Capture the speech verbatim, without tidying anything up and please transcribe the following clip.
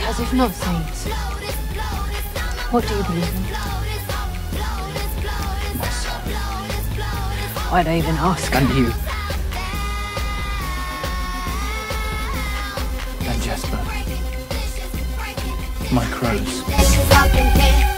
As if not saints. What do you believe in? My son. Why'd I even ask? And you. And Jesper. My crows.